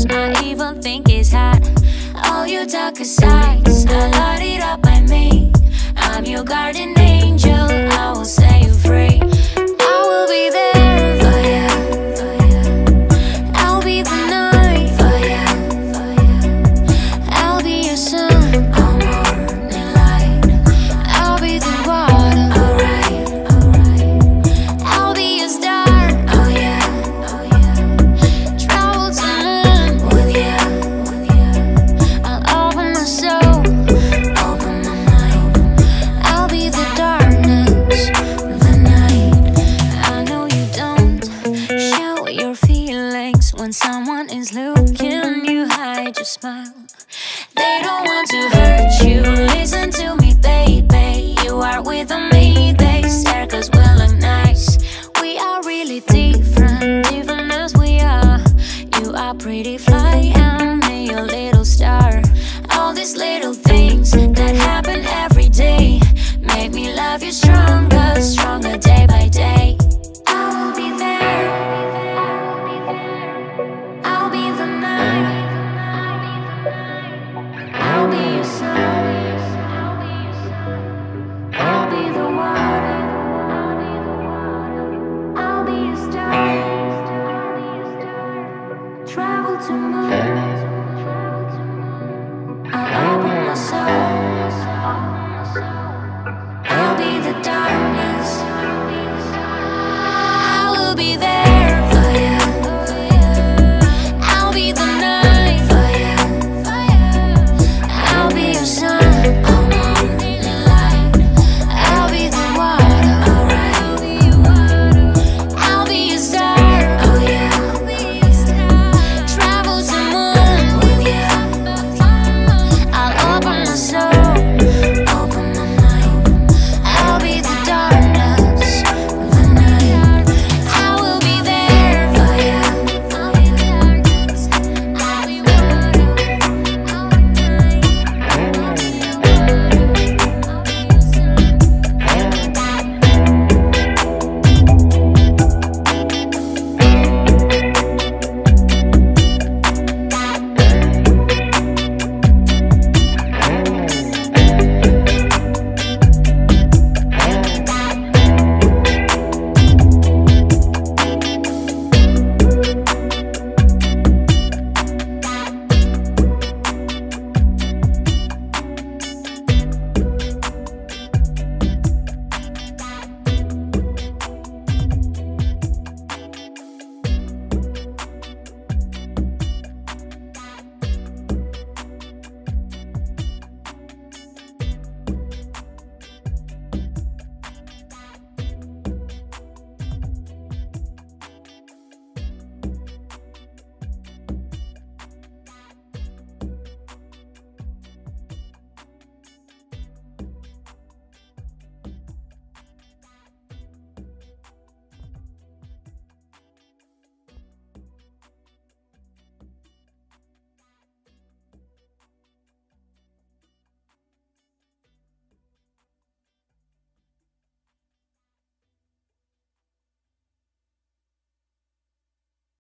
I even think it's hot. All your darker sides are lighted up by me. I'm your guardian angel, I will set you free. I will be there for you. I'll be the night for you. I'll be your sun, our morning light. I'll be the water, alright. I'll be your star, oh yeah. Travel to moon with you. I'll open my soul, open my mind. I'll be the darkness, the night. I know you don't show your feelings when someone is looking. You hide your smile. They don't want to hurt you. Listen to me, baby. You are with me. They stare 'cause we look nice. We are really different, different as we are. You are pretty fly and me a little star. All these little things that happen every day make me love you stronger, stronger day by day. I will be there. I'll be the night. I'll be your sun. I'll be the water. I'll be a star. Travel to moon.